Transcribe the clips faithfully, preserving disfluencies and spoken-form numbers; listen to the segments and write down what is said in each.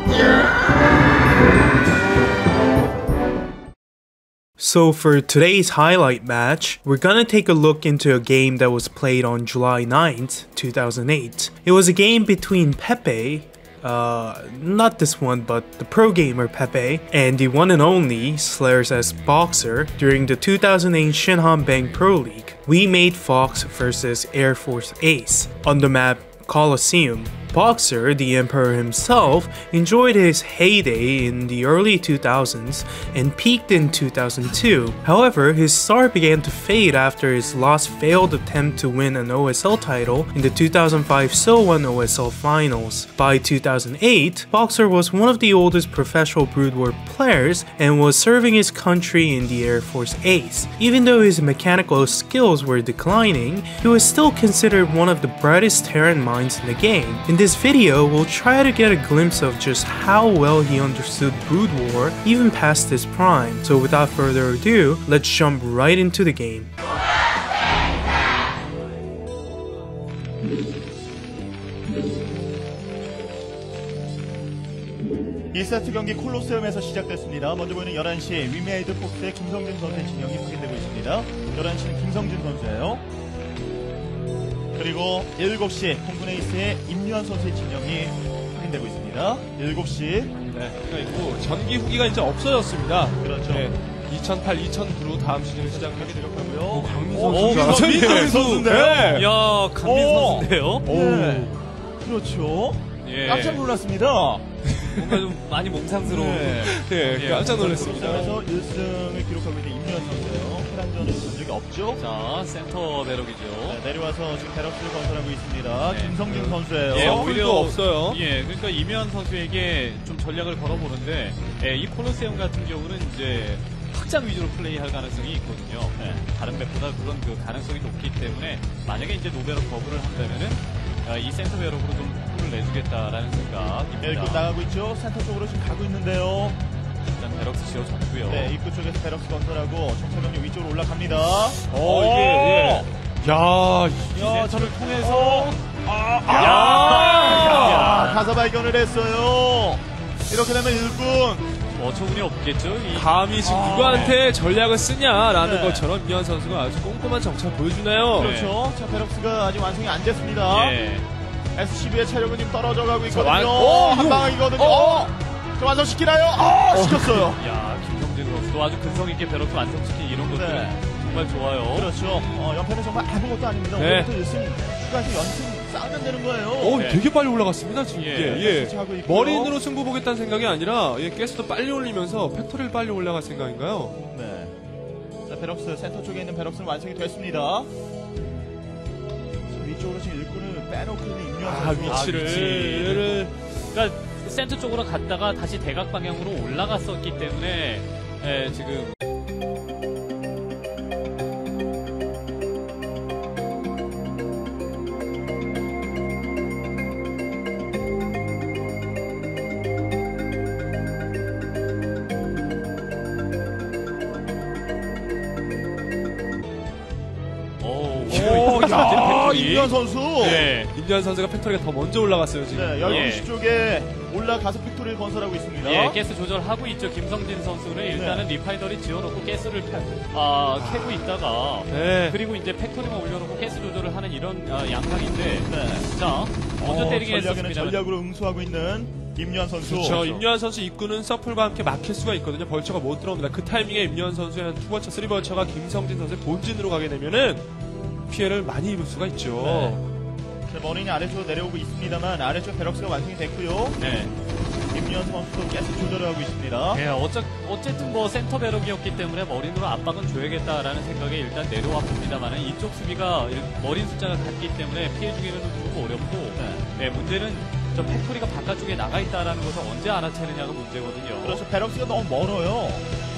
So for today's highlight match, we're gonna take a look into a game that was played on July ninth, two thousand eight. It was a game between Pepe, uh, not this one, but the pro gamer Pepe, and the one and only Slayers as Boxer during the two thousand eight Shinhan Bank Pro League. We made Fox versus Air Force Ace on the map Coliseum. Boxer, the Emperor himself, enjoyed his heyday in the early two thousands and peaked in two thousand two. However, his star began to fade after his last failed attempt to win an O S L title in the two thousand five Seoul O S L Finals. By two thousand eight, Boxer was one of the oldest professional Brood War players and was serving his country in the Air Force Ace. Even though his mechanical skills were declining, he was still considered one of the brightest Terran minds in the game. In this video, we'll try to get a glimpse of just how well he understood Brood War even past his prime. So without further ado, let's jump right into the game. 이 세트 경기 콜로세움에서 시작됐습니다. 먼저 보이는 열한 시 위메이드 폭스의 김성진 선수의 진영이 확인되고 있습니다. 열한 시는 김성진 선수예요. 그리고 일곱 시 홍군에이스의 임유한 선수의 진영이 확인되고 있습니다. 일곱 시. 네, 있고 전기 후기가 이제 없어졌습니다. 그렇죠. 네, 이천팔, 이천구로 다음 시즌을 시작하게 되었고요. 오, 강민 선수. 강민 선수인데요? 네. 이야, 강민 선수인데요? 네. 그렇죠. 예. 깜짝 놀랐습니다. 뭔가 좀 많이 몽상스러운. 네. 네, 예. 깜짝 놀랐습니다. 그래서 일 승을 기록하고 있는 임유한 선수예요. 프란전은 본 적이 없죠? 자, 센터 배럭이죠. 네, 내려와서 지금 배럭스를 건설하고 있습니다. 네. 김성진 선수예요. 예, 오히려 없어요. 예, 그러니까 이면 선수에게 좀 전략을 걸어보는데, 예, 이 콜로세움 같은 경우는 이제 확장 위주로 플레이할 가능성이 있거든요. 예, 다른 맵보다 그런 그 가능성이 높기 때문에 만약에 이제 노베럭 버블을 한다면은 아, 이 센터 배럭으로 좀 힘을 내주겠다라는 생각입니다. 네, 입구 나가고 있죠. 센터 쪽으로 지금 가고 있는데요. 일단 베럭스 지어졌고요. 네, 입구 쪽에서 베럭스 건설하고 정찰병력 위쪽으로 올라갑니다. 어, 이게, 예. 야, 야, 저를 통해서 아, 아, 야, 야, 가사 발견을 했어요. 이렇게 되면 일 분. 어처구니 없겠죠. 이... 감히 지금 아, 누구한테 전략을 쓰냐라는 네. 것처럼 이현 선수가 아주 꼼꼼한 정찰 보여주네요. 그렇죠. 자, 베럭스가 아직 완성이 안 됐습니다. 예. 에스씨비의 체력은 지금 떨어져 가고 있거든요. 완... 오, 한 방이거든요. 어. 어, 저 완성시키나요? 어, 시켰어요. 야, 김성진 선수도 아주 근성 있게 베럭스 완성시킨 이런 것들은 네. 정말 좋아요. 그렇죠. 어, 연패는 정말 아무것도 아닙니다. 네. 오늘부터 일 승, 추가해서 연승 쌓으면 되는 거예요. 오, 네. 되게 빨리 올라갔습니다, 지금. 예. 예, 예. 하고 있고요. 머린으로 승부 보겠다는 생각이 아니라, 예, 가스도 빨리 올리면서 팩토리를 빨리 올라갈 생각인가요? 네. 자, 베럭스, 센터 쪽에 있는 베럭스는 완성이 됐습니다. 위쪽으로 지금 일꾼을 빼놓고 있는 임유한 아, 선수. 위치를. 그러니까 센터 쪽으로 갔다가 다시 대각 방향으로 올라갔었기 때문에 예, 지금 오, 야, 임유한 선수. 네. 임현 선수가 팩토리가 더 먼저 올라갔어요, 지금. 네, 열두 시 예. 쪽에 올라가서 팩토리를 건설하고 있습니다. 예, 가스 조절하고 있죠. 김성진 선수는 일단은 네. 리파이너리 지어놓고 가스를 펴, 아, 캐고 있다가 네. 그리고 이제 팩토리만 올려놓고 가스 조절을 하는 이런 아, 양상인데 네. 자, 먼저 어, 때리긴 전략에는 했었습니다. 전략으로 응수하고 있는 임유한 선수. 그렇죠. 임요한 선수 입구는 서플과 함께 막힐 수가 있거든요. 벌처가 못 들어옵니다. 그 타이밍에 임요한 선수의 한 투벌처, 쓰리벌처가 김성진 선수의 본진으로 가게 되면은 피해를 많이 입을 수가 있죠. 네. 머린이 아래쪽으로 내려오고 있습니다만 아래쪽 베럭스가 완성이 됐고요. 네. 임유한 선수도 가스 조절을 하고 있습니다. 예, 어째, 어쨌든 뭐 센터 배럭이었기 때문에 머린으로 압박은 줘야겠다라는 생각에 일단 내려와 봅니다만은 이쪽 수비가 머린 숫자가 같기 때문에 피해 주기는 조금 어렵고 네. 네, 문제는 저 팩토리가 바깥쪽에 나가 있다라는 것을 언제 알아채느냐가 문제거든요. 그래서 베럭스가 너무 멀어요.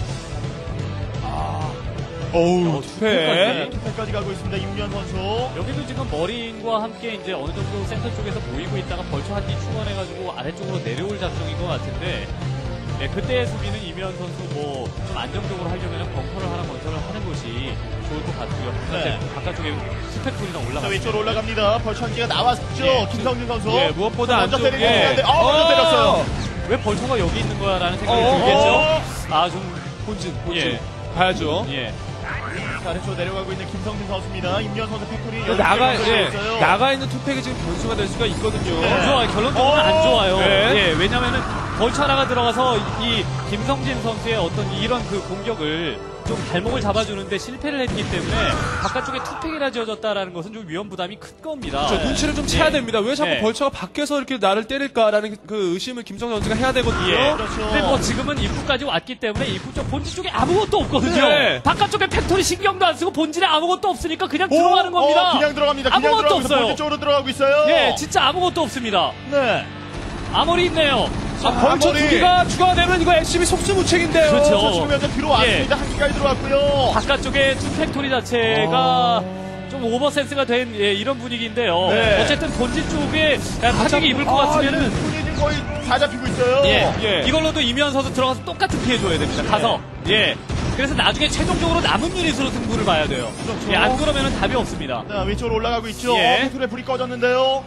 아, 어우, 어, 투패. 네, 투패까지 가고 있습니다. 임유한 선수. 여기도 지금 머린과 함께 이제 어느 정도 센터 쪽에서 모이고 있다가 벌초 한 뒤 충원해가지고 아래쪽으로 내려올 작정인 것 같은데, 네, 그때의 수비는 이면 선수 뭐 좀 안정적으로 하려면 벙커를 하나 건설을 하는 것이 좋을 것 같고요. 네. 바깥쪽에 스펙풀이나 올라가. 위쪽으로 올라갑니다. 벌초 한 개가 나왔죠. 예, 김성진 선수. 예, 무엇보다 먼저 안쪽에. 때리는데, 어, 먼저 때렸어요. 왜 벌처가 여기 있는 거야라는 생각이 어, 들겠죠. 어. 아, 좀 본진, 본진. 예. 가야죠. 예. 자, 아래쪽으로 내려가고 있는 김성진 선수입니다. 임현 선수 팩토리 나가, 연습 예, 있어요. 나가 있는 투팩이 지금 변수가 될 수가 있거든요. 네. 안 좋아요. 결론적으로는 어. 안 좋아요. 네. 예, 왜냐면은 벌처 하나가 들어가서 이 김성진 선수의 어떤 이런 그 공격을 좀 발목을 잡아주는데 실패를 했기 때문에 바깥쪽에 투팩이나 지어졌다라는 것은 좀 위험 부담이 큰 겁니다. 저 눈치를 좀 채야 예. 됩니다. 왜 자꾸 예. 벌처가 밖에서 이렇게 나를 때릴까라는 그 의심을 김성 선수가 해야 되거든요. 예. 그렇죠. 근데 뭐 지금은 입구까지 왔기 때문에 입구 쪽 본진 쪽에 아무것도 없거든요. 네. 바깥쪽에 팩토리 신경도 안 쓰고 본진에 아무것도 없으니까 그냥 들어가는 오, 겁니다. 어, 그냥 들어갑니다. 그냥 아무것도 들어가고 없어요. 본진 쪽으로 들어가고 있어요. 예, 진짜 아무것도 없습니다. 네. 아무리 있네요. 아, 벌처 아무리- 두 개가 추가되면 이거 에스씨비 속수무책인데요. 그렇죠. 자, 지금 현재 들어왔습니다. 한 기까지 들어왔고요. 바깥쪽에 투 팩토리 자체가 좀 오버센스가 된 예, 이런 분위기인데요. 네. 어쨌든 본진 쪽에 반짝이 입을 것 같으면은 손이 지금 거의 다 잡히고 있어요. 예, 예. 이걸로도 이면 선수 들어가서 똑같은 피해 줘야 됩니다. 가서 예. 그래서 나중에 최종적으로 남은 유닛으로 승부를 봐야 돼요. 그렇죠. 예, 안 그러면은 답이 없습니다. 자, 위쪽으로 올라가고 있죠. 예. 팩토리에 불이 꺼졌는데요.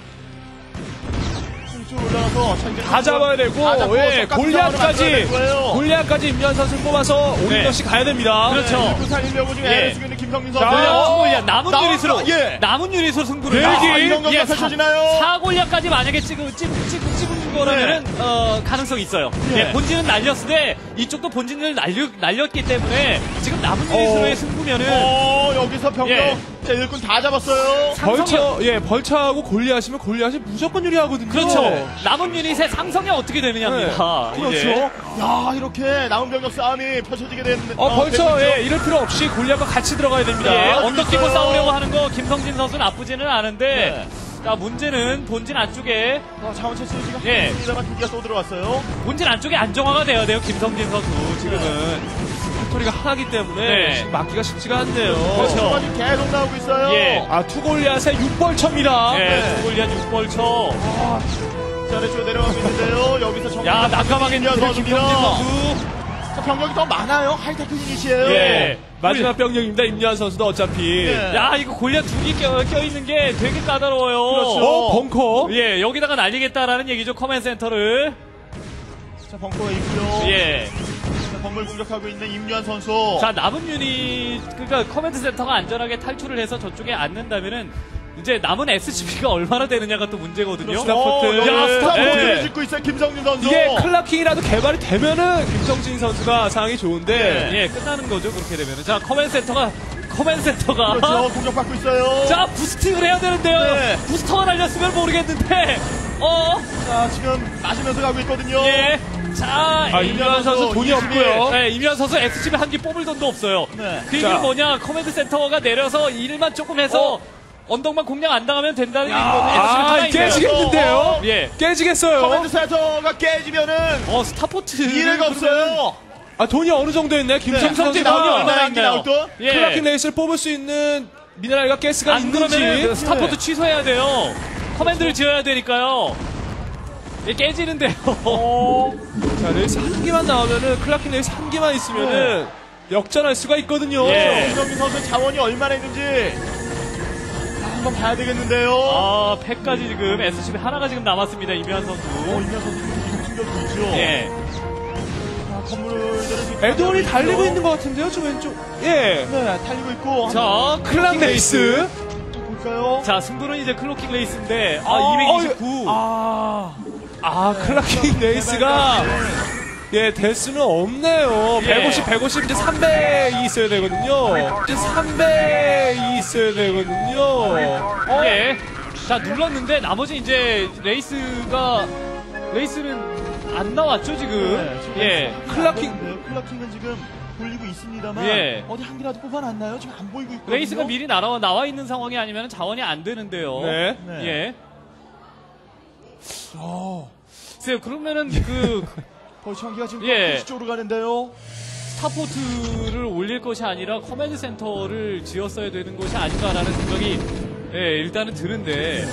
위쪽으로 올라가서 자, 이제 다 잡아야 되고, 다 잡고 예, 똑같은 골리앗까지, 상황을 만들어야 될 거예요. 골리앗까지 임현 선수를 뽑아서 네. 오인러시 가야 됩니다. 그렇죠. 그 살리려고 지금 예. 애를 쓰고 있는 김성민 자, 선수. 어, 골리앗 남은 나온다. 유닛으로 예. 남은 유닛으로 승부를 대기. 아, 이런 경기가 펼쳐지나요? 사골리앗까지 만약에 찍은 찍 찍 찍은 거라면은 어, 가능성이 있어요. 예. 예, 본진은 날렸으되 이쪽도 본진을 날려, 날렸기 때문에 지금 남은 유닛으로의 어. 승부면은 어, 여기서 병력 예. 자, 일꾼 다 잡았어요. 벌처, 예, 벌처하고 골리앗이면 골리앗이 무조건 유리하거든요. 그렇죠. 남은 유닛의 상성이 어떻게 되느냐입니다. 그렇죠. 이제. 야, 이렇게 남은 병력 싸움이 펼쳐지게 된 어, 벌처, 되고 있죠. 예, 이럴 필요 없이 골리앗과 같이 들어가야 됩니다. 예, 아, 언덕 끼고 있어요. 싸우려고 하는 거 김성진 선수 나쁘지는 않은데 네. 자 문제는 본진 안쪽에 어, 자원 채취 지금 예. 합니다만 두기가 또 들어왔어요. 본진 안쪽에 안정화가 돼야 돼요 김성진 선수 지금은. 팩토리가 하나기 때문에 네. 지금 막기가 쉽지가 않네요. 그렇죠. 수가 지금 계속 나오고 있어요. 예. 아, 투골리앗의 육벌처입니다. 예, 네. 두골리앗 육벌쳐. 자, 아래쪽으로 내려가고 있는데요. 여기서 정리. 야 난감하게 김현 했는데 김성진 선수입니다. 선수. 자, 병력이 더 많아요. 하이테크 유닛이에요. 예. 마지막 병력입니다. 임요한 선수도 어차피. 예. 야 이거 골리앗 두 개 껴, 껴있는 게 되게 까다로워요. 그렇죠. 어, 벙커. 예, 여기다가 날리겠다라는 얘기죠 커맨 센터를. 자, 벙커에 있고요. 예. 자, 건물 공격하고 있는 임유한 선수. 자 남은 유닛 그러니까 커맨드 센터가 안전하게 탈출을 해서 저쪽에 앉는다면은 이제 남은 에스지피가 얼마나 되느냐가 또 문제거든요. 스타포트. 어, 야, 야, 스타포트를 예. 짓고 있어요. 김성준 선수. 이게 클라킹이라도 개발이 되면은 김성진 선수가 상황이 좋은데. 예, 끝나는 거죠 그렇게 되면은. 자 커맨 센터가 커맨 센터가 그렇죠. 공격받고 있어요. 자 부스팅을 해야 되는데요. 네. 부스터가 날렸으면 모르겠는데. 어. 자, 지금 맞으면서 가고 있거든요. 예. 자, 아, 임요한 선수 돈이 없고요. 네, 임현 선수 엑스지비 한 개 뽑을 돈도 없어요. 네. 그 얘기는 자. 뭐냐, 커맨드 센터가 내려서 일만 조금 해서 언덕만 공략 안 당하면 된다는 얘기거든요. 아, 엑스지비 하나 깨지겠는데요? 어, 있네요. 예. 깨지겠어요. 커맨드 센터가 깨지면은 어, 스타포트. 미래가 없어요. 아, 돈이 어느 정도 있네. 김성진 김성진 선수가 돈이 얼마나 한개 있나요? 나올 돈? 예. 클라킹 레이스를 뽑을 수 있는 미네랄과 가스가 안 그러면 있는지. 스타포트 취소해야 돼요. 커맨드를 지어야 되니까요. 예, 깨지는데요. 자, 레이스 한 개만 나오면은, 클라킹 레이스 한 개만 있으면은, 역전할 수가 있거든요. 예. 김성준 선수 자원이 얼마나 있는지 한번 봐야 되겠는데요. 아, 팩까지 지금 에스지비 하나가 지금 남았습니다. 임현 선수. 어, 임현 선수 지금 충격이 있죠. 예. 자, 건물들은 지금 에드원이 달리고 있죠. 있는 것 같은데요, 저 왼쪽. 예. 네, 달리고 있고. 자, 클락 레이스. 볼까요? 자, 승부는 이제 클로킹 레이스인데, 아, 어, 이백이십구. 아, 아, 클라킹 레이스가, 예, 대수는 없네요. 예. 백오십, 백오십, 이제 삼백이 있어야 되거든요. 이제 삼백이 있어야 되거든요. 어? 예. 자, 눌렀는데, 나머지 이제, 레이스가, 레이스는 안 나왔죠, 지금? 네, 지금 예. 클라킹. 네, 클라킹은 지금 돌리고 있습니다만 예. 어디 한 개라도 뽑아놨나요? 지금 안 보이고 있거든요. 레이스가 미리 나와, 나와 있는 상황이 아니면 자원이 안 되는데요. 네. 네. 예. 어. 글쎄요, 그러면은 그, 벌써 한기가 지금 예. 예. 쪽으로 가는데요. 스타포트를 올릴 것이 아니라 커맨드 센터를 지었어야 되는 것이 아닌가라는 생각이, 예, 일단은 드는데.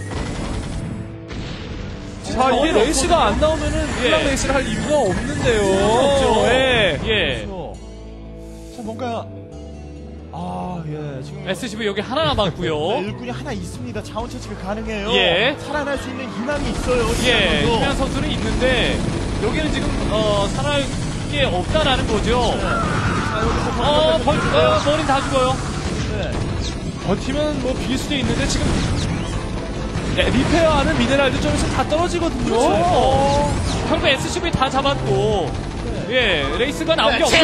자, 이게 레이스가 안 나오면은, 클락 예. 레이스를 할 이유가 없는데요. 없죠. 예. 예. 그래서 자, 뭔가 아, 예. 지금 에스지비 여기 하나 네, 남았고요. 일꾼이 하나 있습니다. 자원 채취가 가능해요. 예. 살아날 수 있는 희망이 있어요. 예, 선수. 김현 선수는 있는데, 여기는 지금 어, 살아날 게 없다라는 거죠. 어, 벌, 어, 머린 다 죽어요. 버티면 뭐 비길 수도 있는데 지금 네, 리페어하는 미네랄들 좀 있으면 다 떨어지거든요. 어, 결국 에스씨브이 다 잡았고, 예, 레이스가 나온 게 없죠.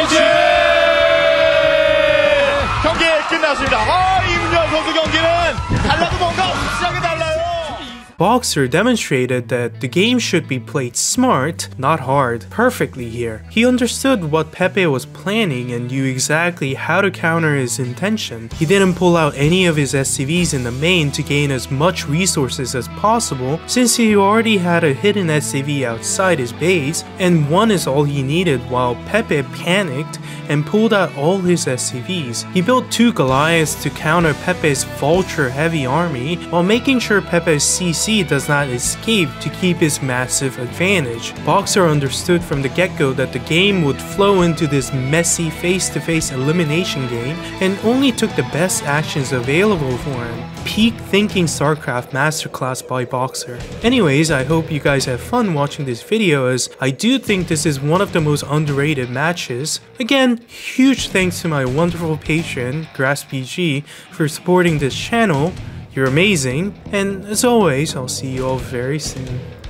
경기 끝났습니다. 아, 임현 선수 경기는 달라도 뭔가 확실하게 달라요. Boxer demonstrated that the game should be played smart, not hard, perfectly here. He understood what Pepe was planning and knew exactly how to counter his intention. He didn't pull out any of his S C Vs in the main to gain as much resources as possible, since he already had a hidden S C V outside his base, and one is all he needed, while Pepe panicked and pulled out all his S C Vs. He built two Goliaths to counter Pepe's vulture-heavy army, while making sure Pepe's C C does not escape to keep his massive advantage. Boxer understood from the get-go that the game would flow into this messy face-to-face elimination game and only took the best actions available for him. Peak thinking StarCraft masterclass by Boxer. Anyways, I hope you guys have fun watching this video, as I do think this is one of the most underrated matches. Again, huge thanks to my wonderful patron, GrassPG, for supporting this channel. You're amazing, and as always, I'll see you all very soon.